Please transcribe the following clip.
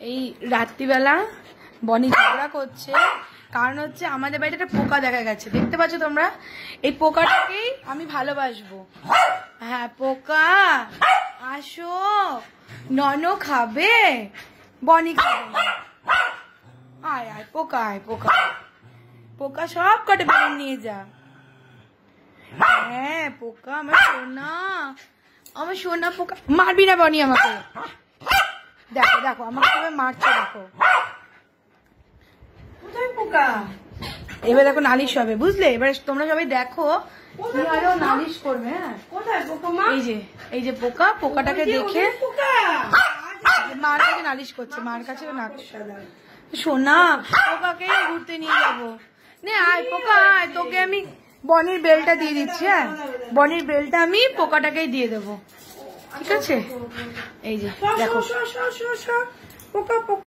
এই রাত্রিবেলা বনি ঝগড়া করছে, কারণ হচ্ছে আমাদের বাড়িতে একটা পোকা দেখা গেছে, দেখতে পাচ্ছ তোমরা। এই পোকাটাকেই আমি ভালোবাসবো। হ্যাঁ পোকা আসো, নন খাবে, বনি খাবে না। আয় আয় পোকা, আয় পোকা, পোকা সব কটে বের নিয়ে যা। হ্যাঁ পোকা আমার সোনা, আমার সোনা পোকা। মারবি না বনি আমাকে, দেখো দেখো আমাকে কিভাবে মারছে দেখো। পোকা এবার দেখো নালিশ হবে, বুঝলে? এবার তোমরা সবাই দেখো কিভাবে নালিশ করবে। হ্যাঁ এই যে পোকা, পোকাটাকে দেখে মার কাছে নালিশ করছে, মার কাছে সোনা পোকাকে ঘুরতে নিয়ে যাবো। নে আয় পোকা আয়, তোকে আমি বনির বেলটা দিয়ে দিচ্ছি। হ্যাঁ বনির বেলটা আমি পোকাটাকেই দিয়ে দেবো, ঠিক আছে? এই যে দেখো পোকা।